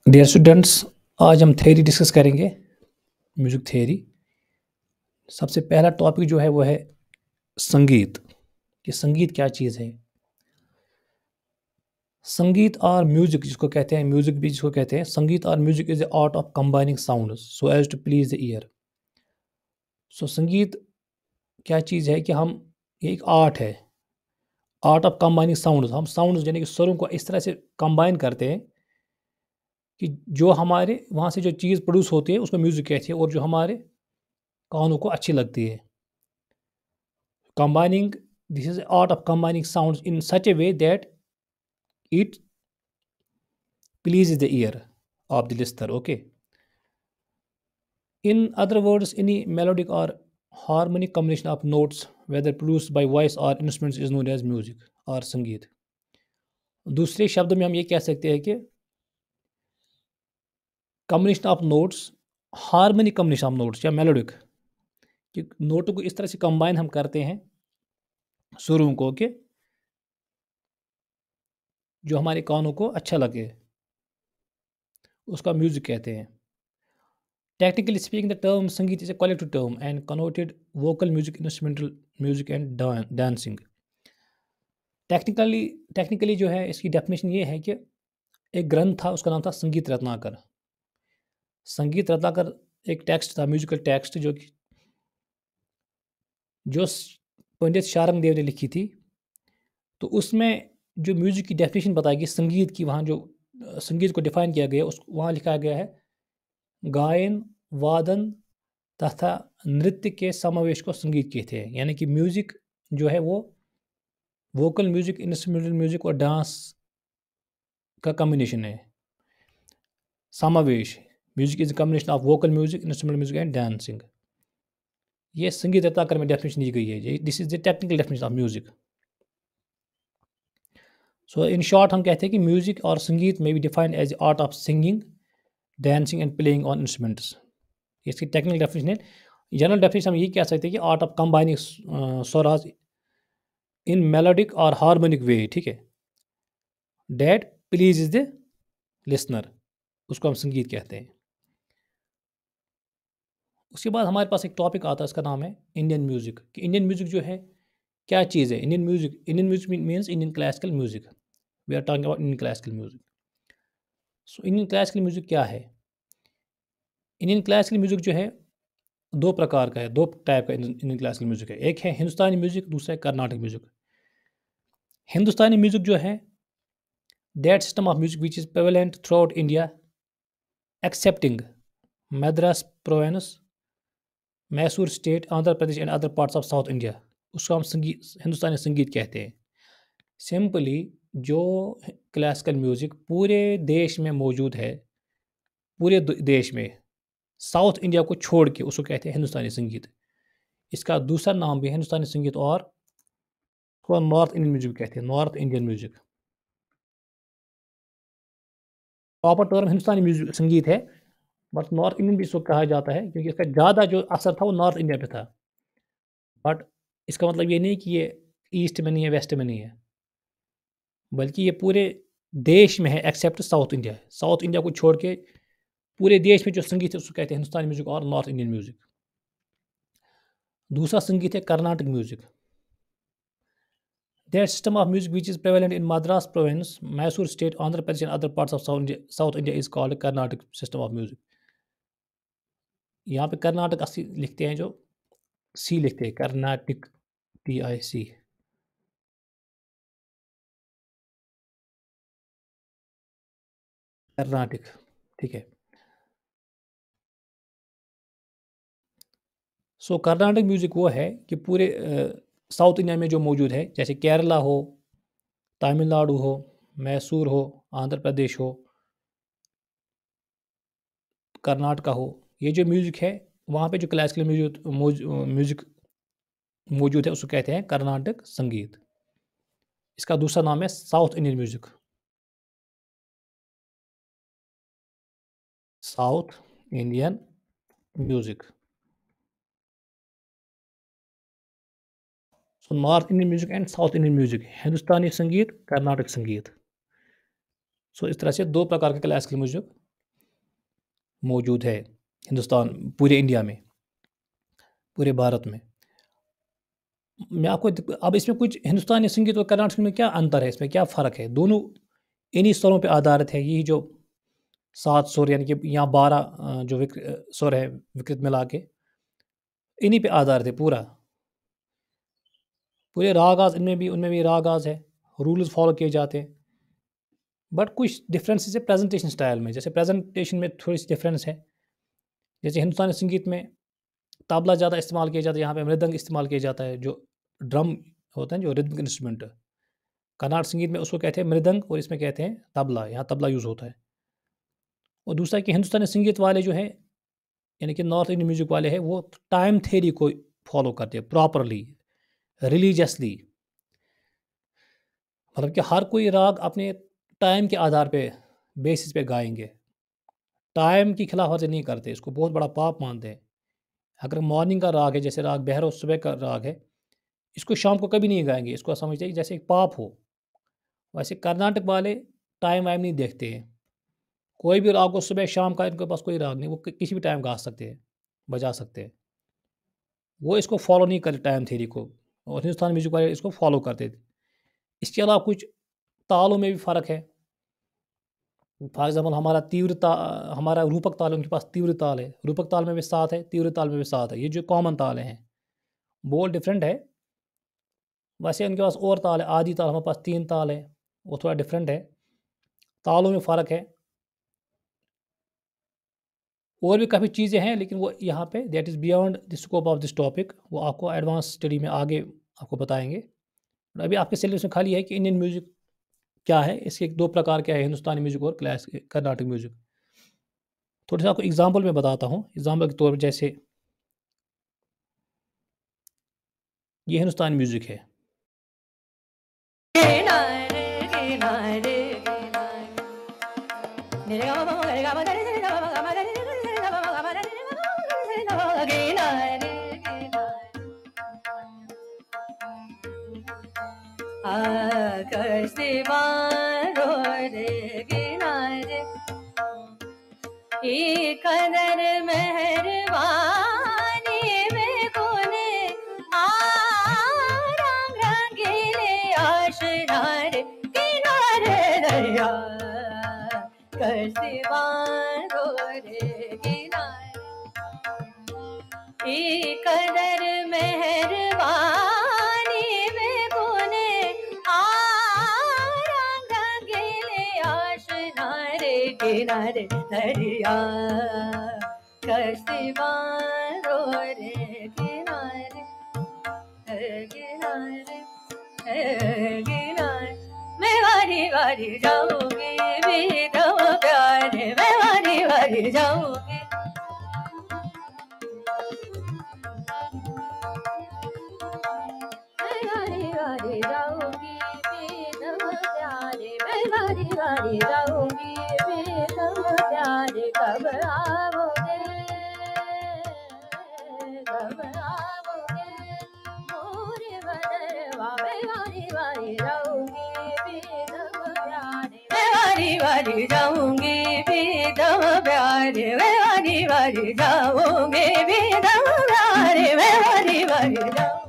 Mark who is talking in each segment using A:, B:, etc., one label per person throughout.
A: Dear students, आज हम theory discuss करेंगे। Music theory. सबसे पहला टॉपिक जो है वो है संगीत। कि संगीत क्या चीज़ है। संगीत और म्यूजिक जिसको कहते हैं, म्यूजिक भी जिसको कहते हैं, संगीत और music is the art of combining sound so as to please the ear. So संगीत क्या चीज़ है कि हम, ये एक आर्ट है, आर्ट ऑफ कंबाइनिंग साउंड। हम साउंड यानी कि स्वरों को इस तरह से कंबाइन करते हैं कि जो हमारे वहाँ से जो चीज़ प्रोड्यूस होती है उसको म्यूजिक कहते हैं, और जो हमारे कानों को अच्छी लगती है। Combining, this is the art of combining sounds in such a way that it pleases the ear of the listener. Okay. In other words, any melodic or harmonic combination of notes, whether produced by voice or instruments, is known as music or संगीत। दूसरे शब्द में हम ये कह सकते हैं कि combination of notes, harmonic combination of notes या मेलोडिक, कि नोटों को इस तरह से कंबाइन हम करते हैं, सुरों को, कि जो हमारे कानों को अच्छा लगे, उसका म्यूजिक कहते हैं। Technically speaking, the term Sangeet is a collective term and connoted vocal music, instrumental music and dancing. Technically जो है इसकी डेफिनेशन ये है कि एक ग्रंथ था, उसका नाम था संगीत रत्नाकर। संगीत रत्नाकर एक टेक्स्ट था, म्यूजिकल टेक्स्ट, जो पंडित शारंग देव ने लिखी थी। तो उसमें जो म्यूजिक की डेफिनेशन बताई गई संगीत की, वहाँ जो संगीत को डिफाइन किया गया, उस वहाँ लिखा गया है गायन, वादन तथा नृत्य के समावेश को संगीत कहते हैं। यानी कि म्यूजिक जो है वो वोकल म्यूजिक, इंस्ट्रूमेंटल म्यूजिक और डांस का कॉम्बिनेशन है। समावेश, music is combination of vocal music, instrumental music and dancing. ये संगीत रत्नाकर में डेफिनेशन दी गई है। This is the technical definition of music. So in short हम कहते हैं कि म्यूजिक और संगीत में be defined as art of singing, dancing and playing on instruments. इसकी टेक्निकल डेफिनेशन है। जनरल डेफिनेशन हम ये कह सकते हैं कि आर्ट ऑफ कंबाइनिंग स्वराज इन मेलोडिक और हार्मोनिक वे, ठीक है, that pleases the listener, उसको हम संगीत कहते हैं। उसके बाद हमारे पास एक टॉपिक आता है, इसका नाम है इंडियन म्यूजिक। कि इंडियन म्यूजिक जो है क्या चीज़ है। Indian music means Indian classical music. We are talking about Indian classical music. So Indian classical music क्या है। इंडियन क्लासिकल म्यूजिक जो है दो प्रकार का है, दो टाइप का इंडियन क्लासिकल म्यूजिक है। एक है हिंदुस्तानी म्यूजिक, दूसरा है कर्नाटक म्यूजिक। हिंदुस्तानी म्यूजिक जो है that system of music which is prevalent throughout India excepting Madras province, Mysore state, Andhra Pradesh and other parts of south India, उसको हम संगीत, हिंदुस्तानी संगीत कहते हैं। सिंपली जो क्लासिकल म्यूज़िक पूरे देश में मौजूद है, पूरे देश में, साउथ इंडिया को छोड़ के, उसको कहते हैं हिंदुस्तानी संगीत। इसका दूसरा नाम भी है हिंदुस्तानी संगीत, और उसको नॉर्थ इंडियन म्यूजिक कहते हैं, north Indian music. Proper term Hindustani music संगीत है, बट नॉर्थ इंडियन भी इसको कहा जाता है क्योंकि इसका ज़्यादा जो असर था वो नॉर्थ इंडिया पे था। बट इसका मतलब ये नहीं कि ये ईस्ट में नहीं है, वेस्ट में नहीं है, बल्कि ये पूरे देश में है except south India. South India को छोड़ के पूरे देश में जो संगीत है उसको कहते हैं हिंदुस्तानी म्यूजिक और नॉर्थ इंडियन म्यूजिक। दूसरा संगीत है Carnatic music. That system of music which is prevalent in Madras province, Mysore state, Andhra Pradesh and other parts of south India is called Carnatic system of music. यहाँ पे कर्नाटक अस्सी लिखते हैं, जो सी लिखते हैं, कर्नाटक, TIC। कर्नाटक, ठीक है। सो कर्नाटक म्यूजिक वो है कि पूरे साउथ इंडिया में जो मौजूद है, जैसे केरला हो, तमिलनाडु हो, मैसूर हो, आंध्र प्रदेश हो, कर्नाटका हो, ये जो म्यूजिक है वहाँ पे जो क्लासिकल म्यूजिक मौजूद है उसको कहते हैं कर्नाटक संगीत। इसका दूसरा नाम है south Indian music. South Indian music. So north Indian music and south Indian music, Hindustani संगीत, कर्नाटक संगीत। सो इस तरह से दो प्रकार के क्लासिकल म्यूजिक मौजूद है हिंदुस्तान, पूरे इंडिया में, पूरे भारत में। मैं आपको अब इसमें कुछ हिंदुस्तानी संगीत और कर्नाटक संगीत में क्या अंतर है, इसमें क्या फ़र्क है? दोनों इन्हीं स्वरों पे आधारित है। यही जो 7 सुर, यानी कि यहाँ 12 जो सुर है विकृत मिला के, इन्हीं पे आधारित है पूरा। पूरे रागाज़ इनमें भी, उनमें भी रागाज़ है, रूल्स फ़ॉलो किए जाते हैं। बट कुछ डिफरेंसेस है प्रेजेंटेशन स्टाइल में। जैसे प्रेजेंटेशन में थोड़ी सी डिफरेंस है। जैसे हिंदुस्तानी संगीत में तबला ज़्यादा इस्तेमाल किया जाता है, यहाँ पे मृदंग इस्तेमाल किया जाता है, जो ड्रम होता है, जो रिदमिक इंस्ट्रूमेंट। कर्नाटक संगीत में उसको कहते हैं मृदंग, और इसमें कहते हैं तबला, यहाँ तबला यूज़ होता है। और दूसरा कि हिंदुस्तानी संगीत वाले जो है, यानी कि नॉर्थ इंडियन म्यूजिक वाले हैं, वो टाइम थ्योरी को फॉलो करते हैं प्रॉपरली, रिलीजियसली। मतलब कि हर कोई राग अपने टाइम के आधार पे, बेसिस पे गाएंगे। टाइम की खिलाफवर्जी नहीं करते, इसको बहुत बड़ा पाप मानते हैं। अगर मॉर्निंग का राग है, जैसे राग भैरव सुबह का राग है, इसको शाम को कभी नहीं गाएंगे, इसको समझते हैं कि जैसे एक पाप हो। वैसे कर्नाटक वाले टाइम वाइम नहीं देखते हैं। कोई भी राग हो, सुबह शाम का इनके पास कोई राग नहीं, वो किसी भी टाइम गा सकते हैं, बजा सकते हैं। वो इसको फॉलो नहीं करते टाइम थ्योरी को, और हिंदुस्तान म्यूजिक वाले इसको फॉलो करते थे। इसके अलावा कुछ तालों में भी फ़र्क है। फॉर एग्जाम्पल हमारा रूपक ताल है, उनके पास तीव्र ताल है। रूपक ताल में भी 7 है, तीव्र ताल में भी 7 है। ये जो कॉमन ताल हैं, बोल डिफरेंट है। वैसे उनके पास और ताल है, आदि ताल, हमारे पास 3 ताल है, वो थोड़ा डिफरेंट है। तालों में फ़र्क है। और भी काफ़ी चीज़ें हैं, लेकिन वो यहाँ पे that is beyond the scope of this topic, वो आपको एडवांस स्टडी में आगे आपको बताएँगे। अभी आपके सिलेबस में खाली है कि इंडियन म्यूज़िक क्या है, इसके 2 प्रकार क्या है, हिंदुस्तानी म्यूज़िक और कर्नाटक म्यूज़िक। थोड़ा-सा आपको एग्ज़ाम्पल मैं बताता हूँ। एग्ज़ाम्पल के तौर पे, जैसे ये हिंदुस्तानी म्यूज़िक है।
B: आकाश दीवारों रे किनारे ये कदर मेहरबानी में कोने रंग रंगीले आशनारे किनारे दरिया आकाश दीवारों रे किनारे ये कदर मेहरबानी में कोने रंग रंगीले आशनारे किनारे दरिया कश्ती बारो रे किनारे किनारे किनारे मैं वारी वारी जाऊंगी बेदम प्यारे मैं वारी वारी जाऊंगी मैं वारी वारी जाऊंगी बेदम प्यारे मैं वारी वारी जाऊंगी बेदम प्यारे कब आओगे कब आओगे मोरे बदरवा मैं वारी वारी जाऊंगी बेदम प्यारे मैं वारी वारी जाऊंगी बेदम प्यारे मैं वारी वारी जाऊंगी बेदम प्यारे मैं वारी वारी जाऊंगी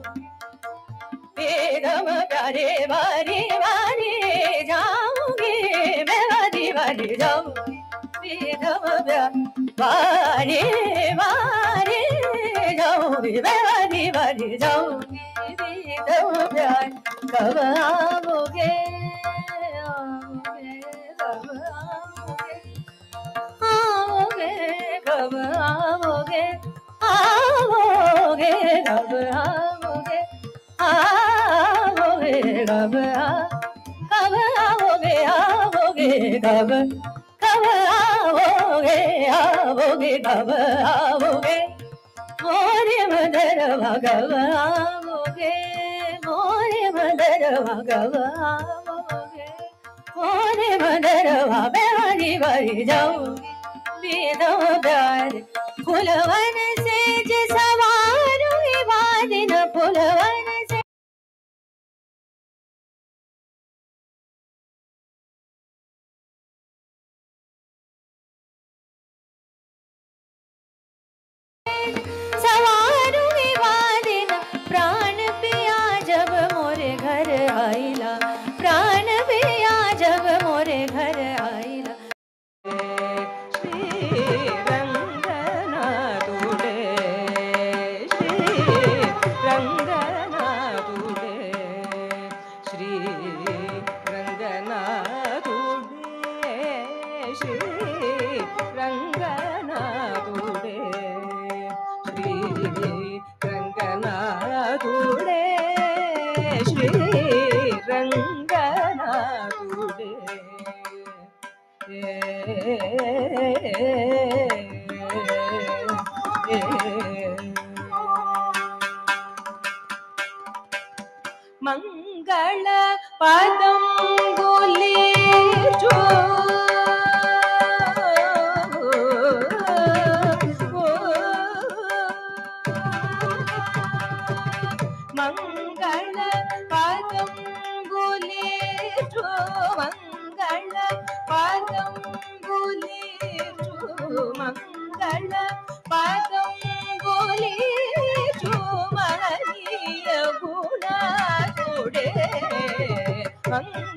B: बेदम प्यारे वारी वारी जाऊंगी मैं वारी वारी जाऊंगी बेदम प्यारे वारी वारी जाऊंगी मैं वारी वारी जाऊंगी बेदम प्यारे कब आओगे आओगे कब आओगे आओगे कब आओगे आओगे कब आओगे आओगे कब आओगे आओगे कब कब आओगे आओगे कब आओगे मोरे मदरवा कब आओगे मोरे मदरवा कब आओगे मोरे मदरवा मैं वारी वारी जाऊंगी बेदम प्यार फुलवन से सवारूंगी बादिन फुलवन శ్రీ రంగనాథుడే శ్రీ రంగనాథుడే శ్రీ రంగనాథుడే మంగళ పదంబులీచు మంగళ పదంబులీచు మంగళ పదంబులీచు మంగళ పదంబులీచు మహనీయ గుణాతుడే మంగళ